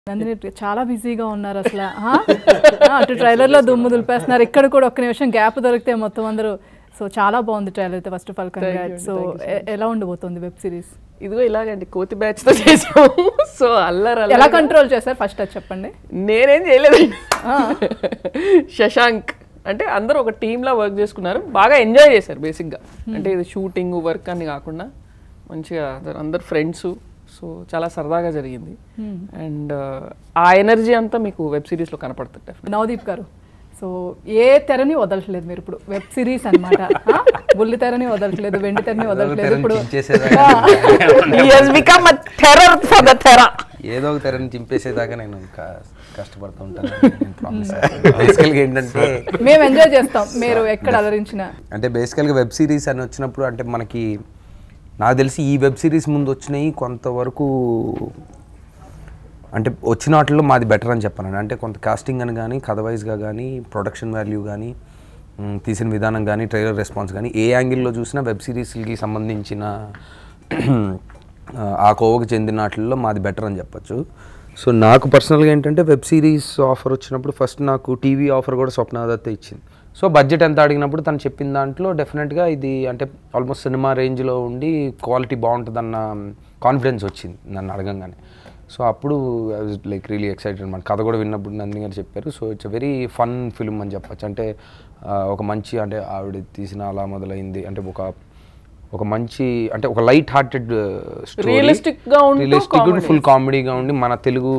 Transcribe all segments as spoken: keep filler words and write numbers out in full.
నందిని చాలా బిజీగా ఉన్నారు అసలు. అటు ట్రైలర్లో దుమ్ము దులిపేస్తున్నారు, ఇక్కడ కూడా ఒక్క నిమిషం గ్యాప్ దొరికితే మొత్తం అందరూ. సో చాలా బాగుంది ట్రైలర్ అయితే. First of all congrats. So ఎలా ఉండబోతుంది వెబ్ సిరీస్? ఇదిగో ఇలాగండి, కోతి బ్యాచ్ తో చేసాము. సో అల్లర ఎలా కంట్రోల్ చేశారు ఫస్ట్ అది చెప్పండి. నేనేం చేయలేదండి. శశాంక్ అంటే అందరూ ఒక టీంలా వర్క్ చేసుకున్నారు, బాగా ఎంజాయ్ చేశారు బేసిక్గా. అంటే ఇది షూటింగ్ వర్క్ అని కాకుండా మంచిగా అందరు ఫ్రెండ్స్. సో చాలా సరదాగా జరిగింది. అండ్ ఆ ఎనర్జీ అంతా మీకు వెబ్ సిరీస్లో కనపడుతుంది. నవదీప్ గారు, సో ఏ తెరని వదలట్లేదు మీరు ఇప్పుడు, వెబ్ సిరీస్ అనమాట. బుల్లి తెరని వదలట్లేదు, వెండి తెరని వదలట్లేదు. ఇప్పుడు ఏదో ఒక తెరని చింపేసేదాకా నేను కష్టపడుతూ ఉంటాను. ఏంటంటే మేము ఎంజాయ్ చేస్తాం, మీరు ఎక్కడ అలరించిన. అంటే బేసికల్గా వెబ్ సిరీస్ అని వచ్చినప్పుడు అంటే మనకి నాకు తెలిసి ఈ వెబ్ సిరీస్ ముందు వచ్చినాయి కొంతవరకు అంటే వచ్చిన వాటిల్లో మాది బెటర్ అని చెప్పాను. అంటే కొంత కాస్టింగ్ అని కానీ, కథ వైజ్గా కానీ, ప్రొడక్షన్ వాల్యూ కానీ, తీసిన విధానం కానీ, ట్రైలర్ రెస్పాన్స్ కానీ, ఏ యాంగిల్లో చూసినా వెబ్ సిరీస్కి సంబంధించిన ఆ కోవకు చెందిన వాటిల్లో మాది బెటర్ అని చెప్పచ్చు. సో నాకు పర్సనల్గా ఏంటంటే వెబ్ సిరీస్ ఆఫర్ వచ్చినప్పుడు ఫస్ట్ నాకు టీవీ ఆఫర్ కూడా స్వప్న దత్తే ఇచ్చింది. సో బడ్జెట్ ఎంత అడిగినప్పుడు తను చెప్పిన దాంట్లో డెఫినెట్గా ఇది అంటే ఆల్మోస్ట్ సినిమా రేంజ్లో ఉండి క్వాలిటీ బాగుంటుందన్న కాన్ఫిడెన్స్ వచ్చింది నన్ను అడగంగానే. సో అప్పుడు I was like really excited అనమాట. కథ కూడా విన్నప్పుడు నందిని గారు చెప్పారు. So it's a very fun film అని చెప్పచ్చు. అంటే ఒక మంచి అంటే ఆవిడ తీసిన అలా మొదలైంది అంటే ఒక ఒక మంచి అంటే ఒక లైట్ హార్టెడ్ స్టోరీ, రియలిస్టిక్గా రియలిస్టిక్ ఫుల్ కామెడీగా ఉండి మన తెలుగు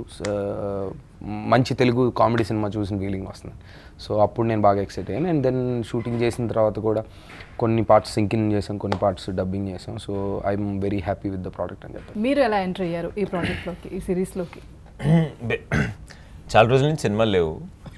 మంచి తెలుగు కామెడీ సినిమా చూసిన ఫీలింగ్ వస్తుంది. సో అప్పుడు నేను బాగా ఎక్సైట్ అయ్యాను. అండ్ దెన్ షూటింగ్ చేసిన తర్వాత కూడా కొన్ని పార్ట్స్ సింకింగ్ చేసాం, కొన్ని పార్ట్స్ డబ్బింగ్ చేసాం. So I'm very happy with the product అని చెప్పారు. మీరు ఎలా ఎంటర్ అయ్యారు ఈ ప్రాజెక్ట్లోకి, ఈ సిరీస్లోకి? చాలా రోజుల నుంచి సినిమాలు లేవు.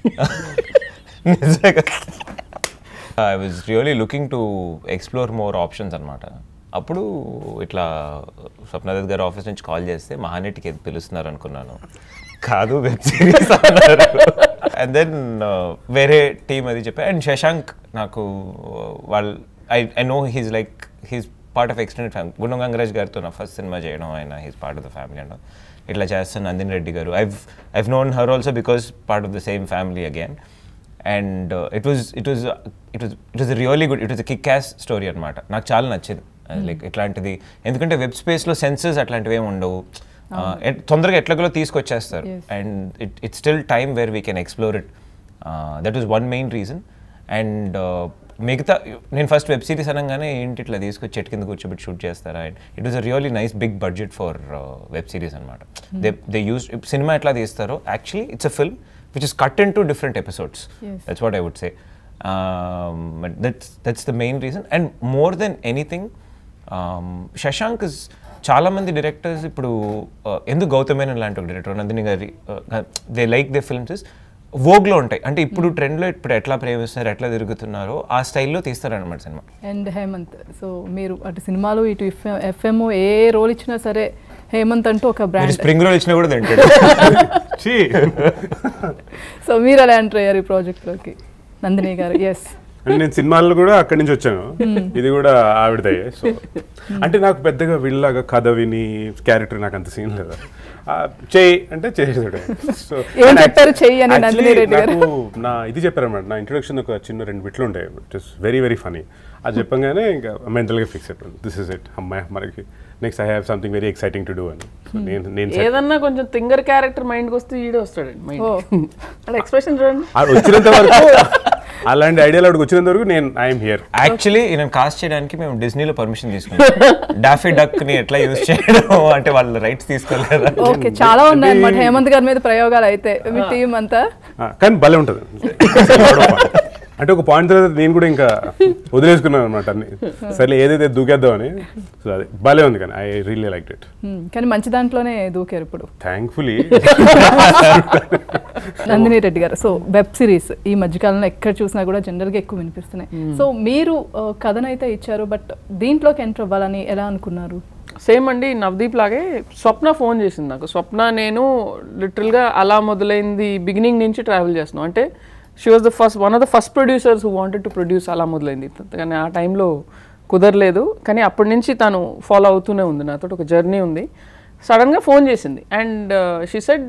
I was really looking to explore more options అనమాట. అప్పుడు ఇట్లా స్వప్నదత్ గారి ఆఫీస్ నుంచి కాల్ చేస్తే మహానటికి పిలుస్తున్నారు అనుకున్నాను. కాదు, వెబ్ సిరీస్ అన్నారు. అండ్ దెన్ వేరే టీమ్ అది చెప్పారు. అండ్ శశాంక్ నాకు వాళ్ళు I I know he's like he's part of extended family. Gundam Gangaraj గారితో నా ఫస్ట్ సినిమా చేయడం, ఆయన he's part of the family and ఇట్లా చేస్తాను. Nandini Reddy garu I've I've known her also because part of the same family again. And it was it was it was it was really good. It was kick ass story అనమాట. నాకు చాలా నచ్చింది like ఇట్లాంటిది. ఎందుకంటే web స్పేస్లో senses అట్లాంటివి ఏమి ఉండవు, తొందరగా ఎట్లాగో తీసుకొచ్చేస్తారు. And it it still time where we can explore it. That is one main reason. And మిగతా నేను ఫస్ట్ వెబ్ సిరీస్ అనగానే ఏంటి ఇట్లా తీసుకొచ్చి చెట్టు కింద కూర్చోబెట్టి షూట్ చేస్తారా. And it was a really nice big budget for web series అనమాట. దే దే యూస్ సినిమా ఎట్లా తీస్తారో actually it's a film which is cut into different episodes. Yes. That's what I would say. Um, but that's that's the main reason. And more than anything, um, Shashank is చాలా మంది directors ఇప్పుడు ఎందుకు గౌతమ్ మేనన్ లాంటి ఒక director Nandini గారి they like they films is వోగ్లో ఉంటాయి. అంటే ఇప్పుడు ట్రెండ్లో ఇప్పుడు ఎట్లా ప్రేమిస్తున్నారు, ఎట్లా తిరుగుతున్నారో ఆ స్టైల్లో తీస్తారనమాట సినిమా. అండ్ హేమంత్, సో మీరు అటు సినిమాలు ఇటు ఎఫ్ఎం ఏ రోల్ ఇచ్చినా సరే హేమంత్ అంటూ ఒక బ్రాండ్. స్ప్రింగ్ రోల్ ఇచ్చినా కూడా తింటాడు. సో మీరు ఎలా ఎంటర్ అయ్యారు ఈ ప్రాజెక్ట్లోకి? నందిని గారు. ఎస్, అంటే నేను సినిమాల్లో కూడా అక్కడి నుంచి వచ్చాను, ఇది కూడా ఆవిడదే. సో అంటే నాకు పెద్దగా వీళ్ళలాగా కథ విని క్యారెక్టర్ నాకు అంత సీన్ లేదా, చెయ్యి అంటే చేసేసాడు. సో నాకు నా ఇది చెప్పారన్నమాట, నా ఇంట్రొడక్షన్ ఒక చిన్న రెండు బిట్లు ఉంటాయి, it is very very funny. అది చెప్పగానే ఇంకా మెంటల్గా ఫిక్స్ అయిపోయింది, దిస్ ఇస్ ఇట్, అమ్మాయి మనకి next I have something very exciting to do అని. నేను నేను ఏదన్నా కొంచెం తింగర్ క్యారెక్టర్ మైండ్కి వస్తే ఈడే వస్తాడండి మైండ్. అలా ఎక్స్ప్రెషన్ చూడండి, అది వచ్చినంత వరకు అలాంటి ఐడియాలు అక్కడికి వచ్చినంత వరకు నేను ఐఎమ్ హియర్. యాక్చువల్లీ నేను కాస్ట్ చేయడానికి మేము డిస్నీలో పర్మిషన్ తీసుకున్నాం. డాఫీ డక్ ని ఎట్లా యూజ్ చేయడం అంటే వాళ్ళు రైట్స్ తీసుకోలేదు. ఓకే, చాలా ఉన్నాయి అన్నమాట హేమంత్ గారి మీద ప్రయోగాలు అయితే మీ టీం అంతా. కానీ భలే ఉంటుంది. అంటే ఒక పాయింట్ తర్వాత నేను కూడా ఇంకా వదిలేసుకున్నాను అనమాట అన్ని, సరే ఏదైతే దూకేద్దామని. సో అది భలే ఉంది, కానీ ఐ రియల్లీ లైక్ ఇట్. కానీ మంచి దాంట్లోనే దూకారు ఇప్పుడు, థ్యాంక్ఫుల్లీ. నందిని రెడ్డి గారు, సో వెబ్ సిరీస్ ఈ మధ్యకాలంలో ఎక్కడ చూసినా కూడా జనరల్గా ఎక్కువ వినిపిస్తున్నాయి. సో మీరు కథనైతే ఇచ్చారు, బట్ దీంట్లోకి ఎంటర్ అవ్వాలని ఎలా అనుకున్నారు? సేమ్ అండి, నవదీప్ లాగే స్వప్న ఫోన్ చేసింది నాకు. స్వప్న నేను లిటరల్గా అలా మొదలైంది, బిగినింగ్ నుంచి ట్రావెల్ చేస్తున్నాం. అంటే she was the first one of the first producers who wanted to produce. అలా మొదలైంది, కానీ ఆ టైంలో కుదరలేదు. కానీ అప్పటి నుంచి తను ఫాలో అవుతూనే ఉంది, నాతో ఒక జర్నీ ఉంది. సడన్గా ఫోన్ చేసింది అండ్ షీ సెడ్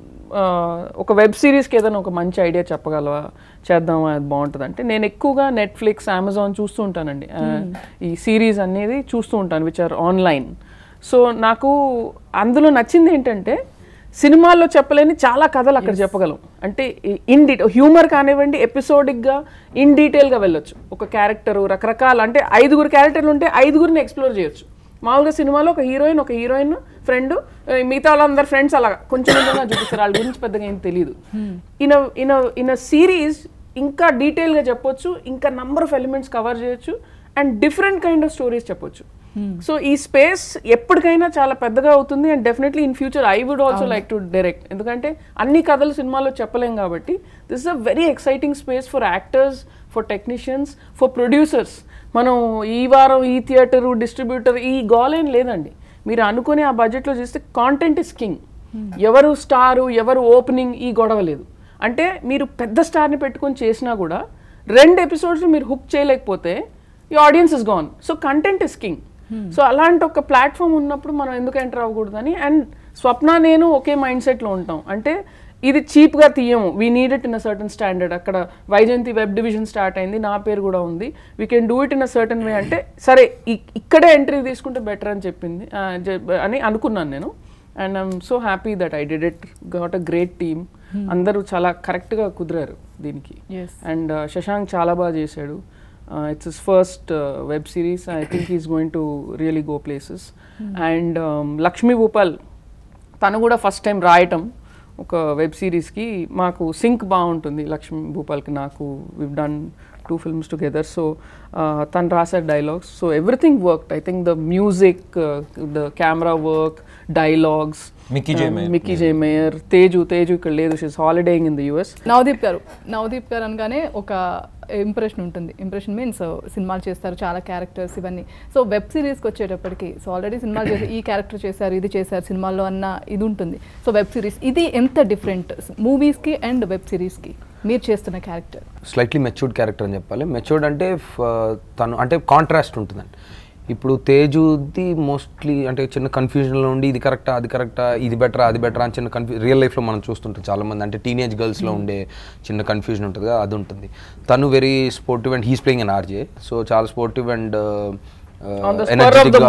ఒక వెబ్ సిరీస్కి ఏదైనా ఒక మంచి ఐడియా చెప్పగలవా, చేద్దామా, అది బాగుంటుంది అంటే నేను ఎక్కువగా నెట్ఫ్లిక్స్, అమెజాన్ చూస్తూ ఉంటానండి. ఈ సిరీస్ అనేది చూస్తూ ఉంటాను విచ్ ఆర్ ఆన్లైన్. సో నాకు అందులో నచ్చింది ఏంటంటే సినిమాల్లో చెప్పలేని చాలా కథలు అక్కడ చెప్పగలం. అంటే ఇన్ డీటెయిల్ హ్యూమర్ కానివ్వండి, ఎపిసోడిక్గా ఇన్ డీటెయిల్గా వెళ్ళొచ్చు. ఒక క్యారెక్టరు రకరకాల అంటే ఐదుగురు క్యారెక్టర్లు ఉంటే ఐదుగురిని ఎక్స్ప్లోర్ చేయొచ్చు. మామూలుగా సినిమాలో ఒక హీరోయిన్ ఒక హీరోయిన్ ఫ్రెండ్ మిగతా వాళ్ళందరు ఫ్రెండ్స్ అలా కొంచెం కొంచెంగా చూపిస్తారు, వాళ్ళ గురించి పెద్దగా ఏం తెలియదు. ఇన్ ఇన్ ఇన్ సిరీస్ ఇంకా డీటెయిల్గా చెప్పొచ్చు, ఇంకా నంబర్ ఆఫ్ ఎలిమెంట్స్ కవర్ చేయొచ్చు and different kind of stories చెప్పొచ్చు. సో ఈ స్పేస్ ఎప్పటికైనా చాలా పెద్దగా అవుతుంది and definitely in future I would also like to direct. ఎందుకంటే అన్ని కథలు సినిమాలో చెప్పలేం కాబట్టి this is a very exciting space for actors, for technicians, for producers. మనం ఈ వారం ఈ థియేటరు, డిస్ట్రిబ్యూటర్ ఈ గోలేం లేదండి. మీరు అనుకునే ఆ బడ్జెట్లో చేస్తే కాంటెంట్ ఇస్ కింగ్. ఎవరు స్టారు, ఎవరు ఓపెనింగ్ ఈ గొడవ లేదు. అంటే మీరు పెద్ద స్టార్ని పెట్టుకొని చేసినా కూడా రెండు ఎపిసోడ్స్ మీరు హుక్ చేయలేకపోతే ఈ audience is gone. So content is king. So అలాంటి ఒక ప్లాట్ఫామ్ ఉన్నప్పుడు మనం ఎందుకు ఎంటర్ అవ్వకూడదని. అండ్ స్వప్న నేను ఒకే మైండ్ సెట్లో ఉంటాం. అంటే ఇది చీప్గా తీయము, we need it in a certain standard. అక్కడ వైజయంతి వెబ్ డివిజన్ స్టార్ట్ అయింది, నా పేరు కూడా ఉంది, we can do it in a certain way. అంటే సరే ఇక్కడే ఎంట్రీ తీసుకుంటే బెటర్ అని చెప్పింది అని అనుకున్నాను నేను. And I'm so happy that I did it, got a great team. అందరూ చాలా కరెక్ట్గా కుదిరారు దీనికి. అండ్ శశాంక్ చాలా బాగా చేశాడు. It's his first web series. I think he's going to really go places. And Lakshmi Bhupal తను కూడా ఫస్ట్ టైం రాయటం ఒక వెబ్ సిరీస్కి. మాకు సింక్ బాగుంటుంది లక్ష్మీ భూపాల్కి నాకు. We've done two films together. So తను రాశారు dialogues. So everything worked. I think the music, the camera work, dialogues. Mickey J Meyer Mickey J Meyer Teju Teju ఇక్కడ లేదు, she's holidaying in the US. Navdeep garu Navdeep గారు అనగానే ఒక ఇంప్రెషన్ ఉంటుంది. ఇంప్రెషన్ మీన్స్ సినిమాలు చేస్తారు, చాలా క్యారెక్టర్స్ ఇవన్నీ. సో వెబ్ సిరీస్కి వచ్చేటప్పటికి సో ఆల్రెడీ సినిమాలు చేసి ఈ క్యారెక్టర్ చేశారు, ఇది చేశారు సినిమాల్లో అన్న ఇది ఉంటుంది. సో వెబ్ సిరీస్ ఇది ఎంత డిఫరెంట్ మూవీస్కి అండ్ వెబ్ సిరీస్కి మీరు చేస్తున్న క్యారెక్టర్? స్లైట్లీ మెచ్యూర్డ్ క్యారెక్టర్ అని చెప్పాలి. మెచ్యూర్డ్ అంటే తను అంటే కాంట్రాస్ట్ ఉంటుందండి. ఇప్పుడు తేజుది మోస్ట్లీ అంటే చిన్న కన్ఫ్యూజన్లో ఉండి ఇది కరెక్టా అది కరెక్టా, ఇది బెటరా అది బెటరా అని చిన్న కన్ఫ్యూ రియల్ లైఫ్లో మనం చూస్తుంటాం చాలామంది. అంటే టీనేజ్ గర్ల్స్లో ఉండే చిన్న కన్ఫ్యూజన్ ఉంటుంది కదా, అది ఉంటుంది. తను very sportive and he's playing an RJ. So చాలా స్పోర్టివ్ అండ్ ఎనర్జెటిక్గా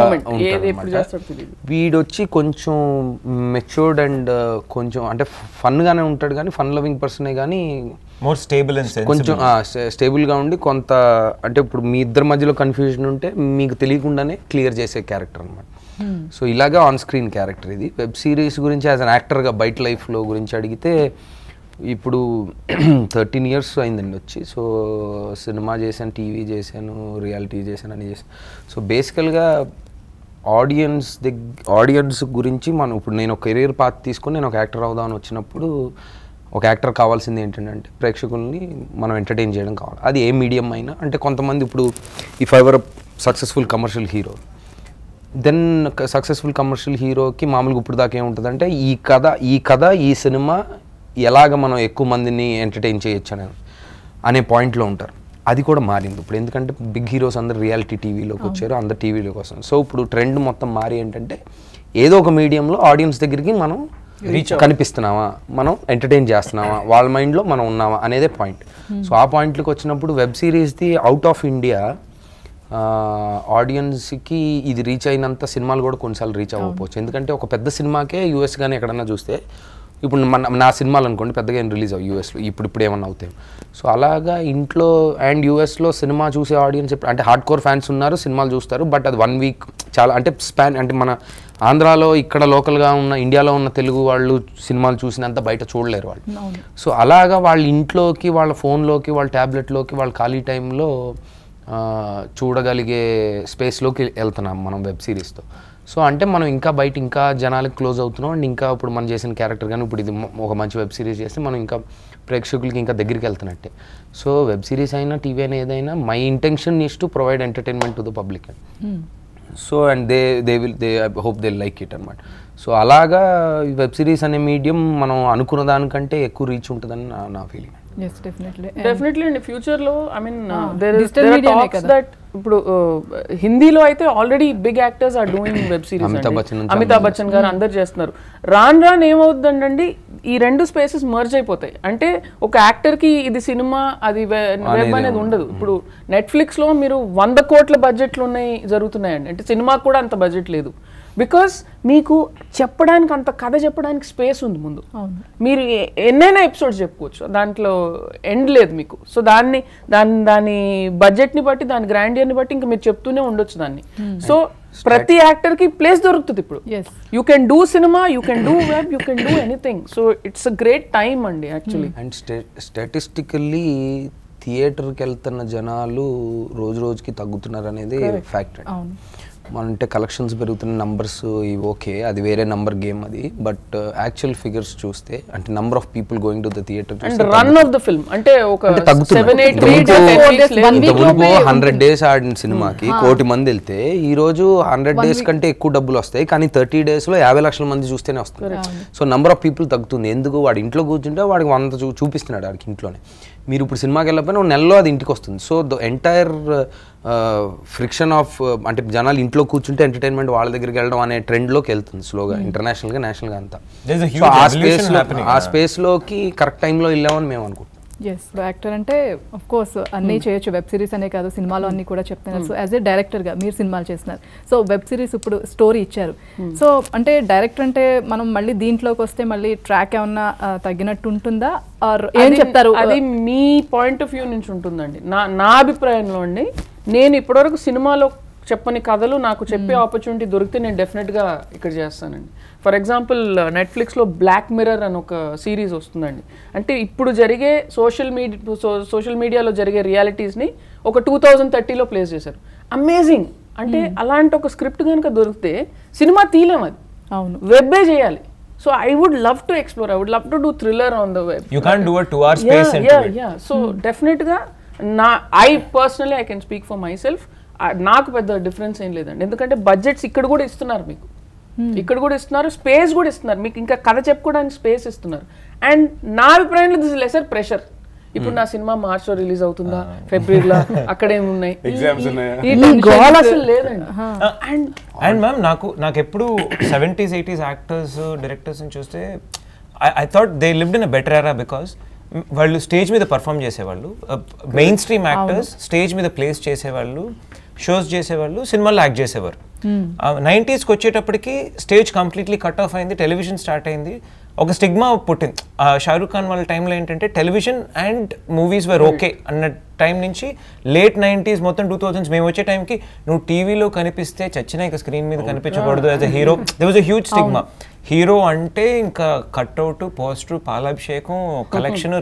ఉంటాడు. వీడొచ్చి కొంచెం మెచ్యూర్డ్ అండ్ కొంచెం అంటే ఫన్గానే ఉంటాడు, కానీ ఫన్ లవింగ్ పర్సనే, కానీ మోర్ స్టేబుల్ అండ్ కొంచెం స్టేబుల్గా ఉండి కొంత అంటే ఇప్పుడు మీ ఇద్దరి మధ్యలో కన్ఫ్యూజన్ ఉంటే మీకు తెలియకుండానే క్లియర్ చేసే క్యారెక్టర్ అనమాట. సో ఇలాగా ఆన్ స్క్రీన్ క్యారెక్టర్ ఇది. వెబ్ సిరీస్ గురించి యాజ్ అన్ యాక్టర్గా బయట లైఫ్లో గురించి అడిగితే ఇప్పుడు థర్టీన్ ఇయర్స్ అయిందండి వచ్చి. సో సినిమా చేశాను, టీవీ చేశాను, రియాలిటీ చేశాను, అన్నీ చేశాను. సో బేసికల్గా ఆడియన్స్ దగ్గర ఆడియన్స్ గురించి మనం ఇప్పుడు నేను ఒక కెరీర్ పాత్ తీసుకొని నేను ఒక యాక్టర్ అవుదామని వచ్చినప్పుడు ఒక యాక్టర్ కావాల్సింది ఏంటంటే ప్రేక్షకుల్ని మనం ఎంటర్టైన్ చేయడం కావాలి. అది ఏ మీడియం అయినా. అంటే కొంతమంది ఇప్పుడు if I were successful commercial hero, then successful commercial హీరోకి మామూలుగా ఇప్పుడు దాకా ఏముంటుందంటే ఈ కథ ఈ కథ ఈ సినిమా ఎలాగ మనం ఎక్కువ మందిని ఎంటర్టైన్ చేయొచ్చు అనే అనే పాయింట్లో ఉంటారు. అది కూడా మారింది ఇప్పుడు. ఎందుకంటే బిగ్ హీరోస్ అందరు రియాలిటీ టీవీలోకి వచ్చారు, అందరు టీవీలోకి వస్తారు. సో ఇప్పుడు ట్రెండ్ మొత్తం మారి ఏంటంటే ఏదో ఒక మీడియంలో ఆడియన్స్ దగ్గరికి మనం రీచ్ కనిపిస్తున్నామా, మనం ఎంటర్టైన్ చేస్తున్నామా, వాళ్ళ మైండ్లో మనం ఉన్నామా అనేదే పాయింట్. సో ఆ పాయింట్లోకి వచ్చినప్పుడు వెబ్ సిరీస్ది అవుట్ ఆఫ్ ఇండియా ఆడియన్స్కి ఇది రీచ్ అయినంత సినిమాలు కూడా కొన్నిసార్లు రీచ్ అవ్వకపోవచ్చు. ఎందుకంటే ఒక పెద్ద సినిమాకే యూఎస్ కానీ ఎక్కడన్నా చూస్తే ఇప్పుడు మన నా సినిమాలు అనుకోండి పెద్దగా ఏం రిలీజ్ అవ్వ యూఎస్లో ఇప్పుడు ఇప్పుడు ఏమన్నా అవుతాయి. సో అలాగా ఇంట్లో అండ్ యూఎస్లో సినిమా చూసే ఆడియన్స్ అంటే హార్డ్ కోర్ ఫ్యాన్స్ ఉన్నారు, సినిమాలు చూస్తారు. బట్ అది వన్ వీక్ చాలా అంటే స్పాన్ అంటే మన ఆంధ్రాలో ఇక్కడ లోకల్గా ఉన్న ఇండియాలో ఉన్న తెలుగు వాళ్ళు సినిమాలు చూసినంత బయట చూడలేరు వాళ్ళు. సో అలాగా వాళ్ళ ఇంట్లోకి వాళ్ళ ఫోన్లోకి వాళ్ళ ట్యాబ్లెట్లోకి వాళ్ళ ఖాళీ టైంలో చూడగలిగే స్పేస్లోకి వెళ్తున్నాం మనం వెబ్ సిరీస్తో. సో అంటే మనం ఇంకా బయట ఇంకా జనాలకు క్లోజ్ అవుతున్నాం. అండ్ ఇంకా ఇప్పుడు మనం చేసిన క్యారెక్టర్ కానీ ఇప్పుడు ఇది ఒక మంచి వెబ్ సిరీస్ చేస్తే మనం ఇంకా ప్రేక్షకులకి ఇంకా దగ్గరికి వెళ్తున్నట్టే. సో వెబ్ సిరీస్ అయినా టీవీ అయినా ఏదైనా my intention is to provide entertainment to the public. So and they they will they I hope they like it అనమాట. సో అలాగా వెబ్ సిరీస్ అనే మీడియం మనం అనుకున్న దానికంటే ఎక్కువ రీచ్ ఉంటుందని నా నా feeling. yes definitely And- definitely అండి ఫ్యూచర్ లో I mean Ah, there is digital media నే కదా. దట్ ఇప్పుడు uh, హిందీలో అయితే already big actors are doing web series Amitabh Bachchan నుంచి అమితాబ్ బచ్చన్ గారు అందరు చేస్తున్నారు. రాన్ రాన్ ఏమవుతుందండి ఈ రెండు స్పేసెస్ మర్జ్ అయిపోతాయి. అంటే ఒక యాక్టర్ కి ఇది సినిమా అది వెబ్ అనేది ఉండదు. ఇప్పుడు నెట్ఫ్లిక్స్ లో మీరు వంద కోట్ల బడ్జెట్లు ఉన్నాయి జరుగుతున్నాయండి, అంటే సినిమాకి కూడా అంత బడ్జెట్ లేదు. బికాస్ మీకు చెప్పడానికి అంత కథ చెప్పడానికి స్పేస్ ఉంది ముందు. మీరు ఎ- ఎన్నైనా ఎపిసోడ్స్ చెప్పుకోవచ్చు, దాంట్లో ఎండ్ లేదు మీకు. సో దాన్ని దాని దాని బడ్జెట్ని బట్టి దాని గ్రాండియర్ని బట్టి ఇంకా మీరు చెప్తూనే ఉండొచ్చు దాన్ని. సో ప్రతి యాక్టర్ కి ప్లేస్ దొరుకుతుంది ఇప్పుడు. yes you can do cinema, you can do web, you can do anything. So it's a great time అండి యాక్చువల్లీ. అండ్ స్టే స్టాటిస్టికల్లీ థియేటర్కి వెళ్తున్న జనాలు రోజు రోజుకి తగ్గుతున్నారు అనేది ఫ్యాక్ట్ అండి. అవును మన అంటే కలెక్షన్స్ పెరుగుతున్న నంబర్స్ ఇవి ఓకే, అది వేరే నంబర్ గేమ్ అది. బట్ యాక్చువల్ ఫిగర్స్ చూస్తే అంటే number of people going to the theatre and run of the film అంటే ఒక సెవెన్ ఎయిట్ హండ్రెడ్ డేస్ ఆడిన సినిమాకి కోటి మంది వెళ్తే ఈ రోజు హండ్రెడ్ డేస్ కంటే ఎక్కువ డబ్బులు వస్తాయి, కానీ థర్టీ డేస్ లో యాభై లక్షల మంది చూస్తేనే వస్తుంది. సో నంబర్ ఆఫ్ పీపుల్ తగ్గుతుంది. ఎందుకు? వాడు ఇంట్లో కూర్చుంటే వాడికి వంద చూ చూపిస్తున్నాడు వాడికి ఇంట్లోనే. మీరు ఇప్పుడు సినిమాకి వెళ్ళకపోయినా ఒక నెలలో అది ఇంటికి వస్తుంది. So the entire friction of అంటే జనాలు ఇంట్లో కూర్చుంటే ఎంటర్టైన్మెంట్ వాళ్ళ దగ్గరికి వెళ్ళడం అనే ట్రెండ్లోకి వెళ్తుంది స్లోగా, ఇంటర్నేషనల్గా నేషనల్గా అంతా. There's a So huge ఆ evolution స్పేస్ happening. ఆ స్పేస్లోకి కరెక్ట్ టైంలో వెళ్ళామని మేము అనుకుంటున్నాం. ఎస్ యాక్టర్ అంటే ఆఫ్ కోర్స్ అన్నీ చేయొచ్చు, వెబ్ సిరీస్ అనే కాదు సినిమాలో అన్ని కూడా చెప్తున్నారు. సో యాజ్ ఏ డైరెక్టర్గా మీరు సినిమాలు చేస్తున్నారు, సో వెబ్ సిరీస్ ఇప్పుడు స్టోరీ ఇచ్చారు. సో అంటే డైరెక్టర్ అంటే మనం మళ్ళీ దీంట్లోకి వస్తే మళ్ళీ ట్రాక్ ఏమన్నా ఆ, తగ్గినట్టు ఉంటుందా ఆర్ ఏం అది- చెప్తారు? అది మీ పాయింట్ ఆఫ్ వ్యూ నుంచి ఉంటుందండి. నా నా అభిప్రాయంలో అండి, నేను ఇప్పటివరకు సినిమాలో చెప్పని కథలు నాకు చెప్పే ఆపర్చునిటీ దొరికితే నేను డెఫినెట్గా ఇక్కడ చేస్తానండి. ఫర్ ఎగ్జాంపుల్ నెట్ఫ్లిక్స్లో బ్లాక్ మిర్రర్ అని ఒక సిరీస్ వస్తుందండి. అంటే ఇప్పుడు జరిగే సోషల్ మీడియా సోషల్ మీడియాలో జరిగే రియాలిటీస్ని ఒక టూ థౌజండ్ థర్టీలో ప్లేస్ చేశారు. అమేజింగ్. అంటే అలాంటి ఒక స్క్రిప్ట్ కనుక దొరికితే సినిమా తీయలేం, అది అవును వెబ్బే చేయాలి. So I would love to explore, I would love to do thriller on the web. You can't do a two hour space into it. So డెఫినెట్గా నా I personally I can speak for myself. నాకు పెద్ద difference ఏం లేదండి, ఎందుకంటే budgets ఇక్కడ కూడా ఇస్తున్నారు మీకు, ఇక్కడ కూడా ఇస్తున్నారు, స్పేస్ కూడా ఇస్తున్నారు మీకు, ఇంకా కథ చెప్పుకోవడానికి స్పేస్ ఇస్తున్నారు. అండ్ నా అభిప్రాయంలో దిస్ లెసర్ ప్రెషర్. ఇప్పుడు నా సినిమా మార్చ్ లో రిలీజ్ అవుతుందా, ఫిబ్రవరిలో అక్కడేమున్నాయి, Exams ఉన్నాయా? ఈ గోల్ అసలు లేదండి. అండ్ అండ్ మ్యామ్ నాకు నాకు ఎప్పుడు సెవెంటీస్ ఎయిటీస్ యాక్టర్స్ డైరెక్టర్స్ చూస్తే I thought they lived in a better era, because వాళ్ళు స్టేజ్ మీద పర్ఫామ్ చేసేవాళ్ళు, మెయిన్ స్ట్రీమ్ యాక్టర్స్ స్టేజ్ మీద ప్లేస్ చేసేవాళ్ళు, షోస్ చేసేవాళ్ళు, సినిమాల్లో యాక్ట్ చేసేవారు. నైంటీస్కి వచ్చేటప్పటికి స్టేజ్ కంప్లీట్లీ కట్ ఆఫ్ అయింది, టెలివిజన్ స్టార్ట్ అయింది, ఒక స్టిగ్మా పుట్టింది. షారూక్ ఖాన్ వాళ్ళ టైంలో ఏంటంటే television and movies were okay అన్న టైం నుంచి లేట్ నైంటీస్ మొత్తం టూ థౌజండ్స్ మేము వచ్చే టైంకి నువ్వు టీవీలో కనిపిస్తే చచ్చినా ఇంకా స్క్రీన్ మీద కనిపించకూడదు as a hero. There was a huge stigma. Hero అంటే ఇంకా కట్అవుట్, పోస్టర్, పాలాభిషేకం, కలెక్షన్,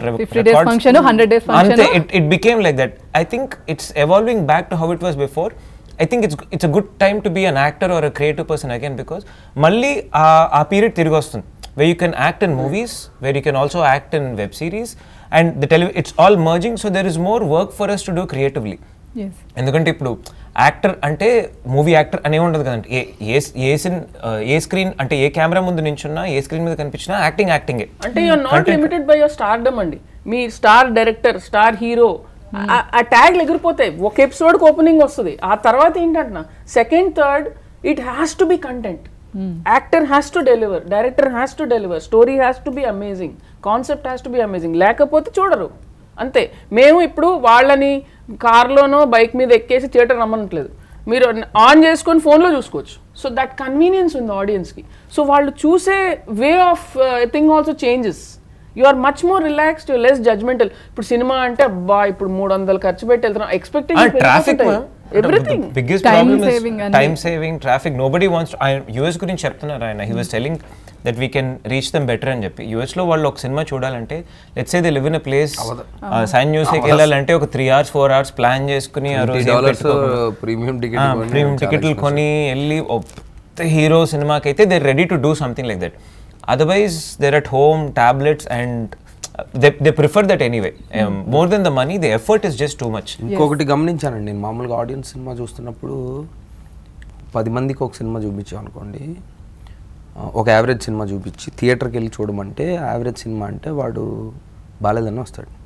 అంతే. It became like that. I think it's evolving back to how it was before. I think it's it's a good time to be an actor or a creative person again, because మళ్ళీ ఆ period తిరిగి వస్తుంది where you can act in movies, where you can also act in web series, and the tele- it's all merging, so there is more work for us to do creatively. yes ఎందుకంటే ఇప్పుడు actor అంటే movie actor అనే ఉండదు కదండి. ఏ a sin A screen అంటే ఏ camera ముందు నించున్నా, ఏ screen మీద కనిపించినా యాక్టింగ్ యాక్టింగే. అంటే you're not limited by your stardom అండి. మీ స్టార్ డైరెక్టర్, స్టార్ హీరో, ఆ ట్యాగ్లు ఎగిరిపోతాయి. ఒక ఎపిసోడ్కి ఓపెనింగ్ వస్తుంది, ఆ తర్వాత ఏంటంటున్నా second third it has to be content. Actor has to deliver, director has to deliver, story has to be amazing, concept has to be amazing. లేకపోతే చూడరు అంతే. మేము ఇప్పుడు వాళ్ళని కార్లోనో బైక్ మీద ఎక్కేసి థియేటర్ రమ్మనట్లేదు, మీరు ఆన్ చేసుకొని ఫోన్లో చూసుకోవచ్చు. సో దట్ కన్వీనియన్స్ ఉంది ఆడియన్స్కి. సో వాళ్ళు చూసే way of thing also changes. You are much more relaxed, you less judgmental. ఇప్పుడు సినిమా అంటే అబ్బా ఇప్పుడు మూడు వందలు ఖర్చు పెట్టి వెళ్తున్నాం, expectation traffic everything. Biggest problem is time saving, traffic. Nobody wants. US గురించి చెప్తున్నారు ఆయన. He was telling that we can reach them better అని చెప్పి. యూఎస్లో వాళ్ళు ఒక సినిమా చూడాలంటే let's say they live in a place, సైన్ న్యూస్కి వెళ్ళాలంటే ఒక three hours four hours plan చేసుకుని ఆ రోజు ప్రీమియం ప్రీమియం టికెట్లు కొని వెళ్ళి హీరో సినిమాకి అయితే they ready to do something like that. Otherwise they're at home, tablets, and uh, they, they prefer that anyway. Um, more than the money, the effort is just too much. ఇంకొకటి గమనించానండి నేను, మామూలుగా audience cinema చూస్తున్నప్పుడు పది మందికి ఒక cinema చూపించాం అనుకోండి, ఒక యావరేజ్ సినిమా చూపించి థియేటర్కి వెళ్ళి చూడమంటే యావరేజ్ సినిమా అంటే వాడు బాలేదని వస్తాడు.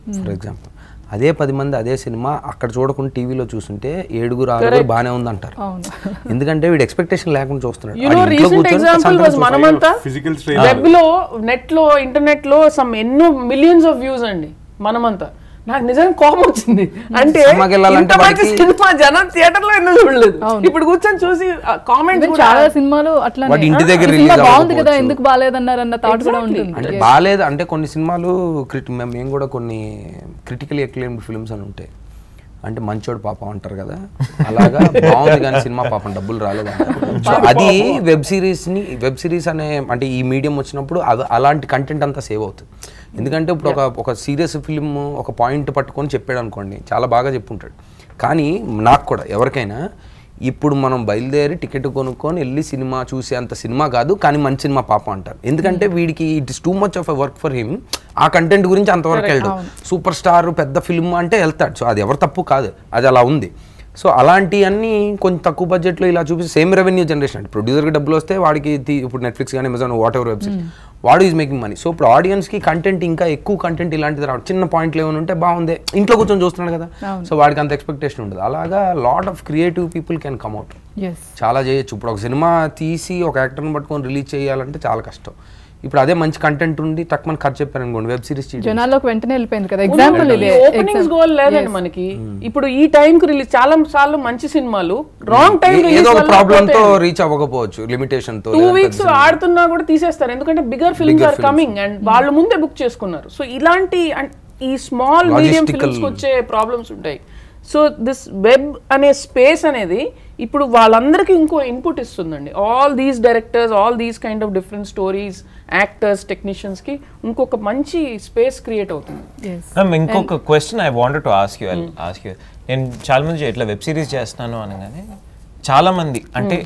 ఫర్ ఎగ్జాంపుల్ అదే పది మంది అదే సినిమా అక్కడ చూడకుండా టీవీలో చూస్తుంటే ఏడుగురు ఆరుగురు బాగానే ఉంది అంటారు. ఎందుకంటే వీడు ఎక్స్పెక్టేషన్ లేకుండా చూస్తున్నాడు. You know, recent example was మనమంతా Physical వెబ్ లో నెట్ లో ఇంటర్నెట్ లో సమ్ ఎన్నో మిలియన్స్ ఆఫ్ వ్యూస్ అండి మనమంతా. నాకు నిజంగా కోపం వచ్చింది. అంటే సినిమాకి వెళ్ళాలంటే ఇంత మంచి వాడికి- సినిమా జనం థియేటర్ లో ఎందుకు చూడలేదు? ఇప్పుడు కూర్చొని చూసి కామెంట్స్ కూడా చాలా సినిమాలు అట్లా వాడి ఇంటి దగ్గర రిలీజ్ బాగుంది కదా ఎందుకు బాగాలేదన్నారన్న థాట్ కూడా ఉంటుంది. అంటే బాగాలేదు అంటే కొన్ని సినిమాలు క్రిటి మేము కూడా కొన్ని క్రిటికలీ అక్లెయిమ్డ్ ఫిల్మ్స్ అని ఉంటాయి. అంటే మంచోడు పాపం అంటారు కదా, అలాగా బాగుంది కానీ సినిమా పాపం డబ్బులు రాలేదు అంటారు. సో అది వెబ్ సిరీస్ని వెబ్ సిరీస్ అనే అంటే ఈ మీడియం వచ్చినప్పుడు అది అలాంటి కంటెంట్ అంతా సేవ్ అవుతుంది. ఎందుకంటే ఇప్పుడు ఒక ఒక సీరియస్ ఫిల్మ్ ఒక పాయింట్ పట్టుకొని చెప్పాడు అనుకోండి, చాలా బాగా చెప్పుంటాడు. కానీ నాకు కూడా ఎవరికైనా ఇప్పుడు మనం బయలుదేరి టికెట్ కొనుక్కొని వెళ్ళి సినిమా చూసే అంత సినిమా కాదు, కానీ మంచి సినిమా పాపం అంటారు. ఎందుకంటే వీడికి it is too much of a work for him. ఆ కంటెంట్ గురించి అంతవరకు వెళ్ళడు. సూపర్ స్టార్ పెద్ద ఫిల్మ్ అంటే వెళ్తాడు. సో అది ఎవరు తప్పు కాదు, అది అలా ఉంది. సో అలాంటివన్నీ కొంచెం తక్కువ బడ్జెట్లో ఇలా చూపిస్తే సేమ్ రెవెన్యూ జనరేషన్ అంటే ప్రొడ్యూసర్కి డబ్బులు వస్తే వాడికి ఇప్పుడు నెట్ఫ్లిక్స్ కానీ అమెజాన్ వాట్ ఎవర్ వెబ్సైట్ వాడు ఈజ్ మేకింగ్ మనీ. సో ఇప్పుడు ఆడియన్స్కి కంటెంట్ ఇంకా ఎక్కువ కంటెంట్ ఇలాంటిది రావడం, చిన్న పాయింట్లు ఏమైనా ఉంటే బాగుంది ఇంట్లో కూర్చొని చూస్తున్నాడు కదా, సో వాడికి అంత ఎక్స్పెక్టేషన్ ఉండదు. అలాగా lot of creative people can come out, చాలా చేయొచ్చు. ఇప్పుడు ఒక సినిమా తీసి ఒక యాక్టర్ని పట్టుకొని రిలీజ్ చేయాలంటే చాలా కష్టం. ఇప్పుడు అదే మంచి కంటెంట్ ఉండి తక్కువ ఖర్చు చెప్పారు అనుకోండి, వెబ్ సిరీస్ జనాల్లోకి వెంటనే వెళ్ళిపోయింది కదా. ఎగ్జాంపుల్ ఇదే ఓపెనింగ్స్ గోల్ లేదండి మనకి. ఇప్పుడు ఈ టైం కు రిలీజ్ చాలా సార్లు మంచి సినిమాలు రాంగ్ టైం ఏదో ఒక ప్రాబ్లమ్ తో రీచ్ అవ్వకపోవచ్చు, లిమిటేషన్ తో టూ వీక్స్ ఆడుతున్నా కూడా తీసేస్తారు. ఎందుకంటే bigger films are coming and వాళ్ళు ముందే బుక్ చేసుకున్నారు. సో ఇలాంటి ఈ స్మాల్ మీడియం ఫిల్మ్స్ వచ్చే ప్రాబ్లమ్స్ ఉంటాయి. సో దిస్ వెబ్ అనే స్పేస్ అనేది ఇప్పుడు వాళ్ళందరికీ ఇంకో ఇన్పుట్ ఇస్తుందండి. All these directors, all these kind of different stories, actors, technicians కి ఇంకొక మంచి స్పేస్ క్రియేట్ అవుతుంది. ఇంకొక question I wanted to ask you ask you నేను చాలా మంది ఇట్లా వెబ్ సిరీస్ చేస్తున్నాను అనగానే చాలా మంది అంటే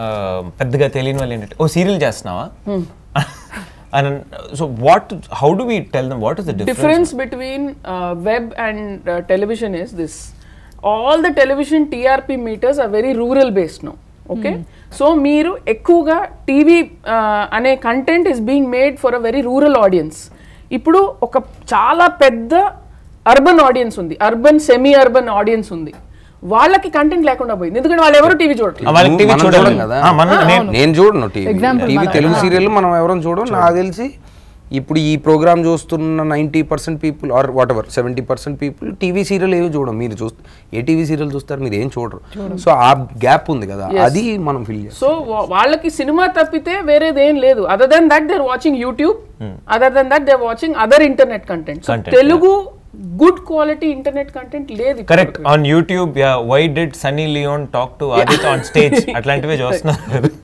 పెద్దగా తెలియని వాళ్ళు ఏంటంటే ఓ సీరియల్ చేస్తున్నావా and so what how do we tell them what is the difference difference between uh, web and uh, television is this: all the television T R P meters are very rural based now. Okay, mm. so మీరు ఎక్కువగా TV అనే content is being made for a very rural audience. ఇప్పుడు ఒక చాలా పెద్ద urban audience ఉంది, urban semi urban audience ఉంది. వాళ్ళకి కంటెంట్ లేకుండా పోయింది, ఎందుకంటే వాళ్ళు ఎవరు టీవీ చూడట్లేదు. నేను చూడను టీవీ టీవీ తెలుగు సీరియల్ మనం ఎవరో చూడడం. నాకు తెలిసి ఇప్పుడు ఈ ప్రోగ్రామ్ చూస్తున్న ninety percent people are whatever seventy percent people TV serial ఏమి చూడం. మీరు చూస్తే ఏ టీవీ సీరియల్ చూస్తారు, మీరు ఏం చూడరు. సో ఆ గ్యాప్ ఉంది కదా, అది మనం ఫిల్ చేస్తాం. సో వాళ్ళకి సినిమా తప్పితే వేరేది ఏం లేదు. Other than that they are watching YouTube, other than that they are watching other internet content. Telugu good quality internet content లేదు. Correct. On YouTube why did Sunny Leone talk to Aditya on stage అట్లాంటివే చూస్తున్నారు.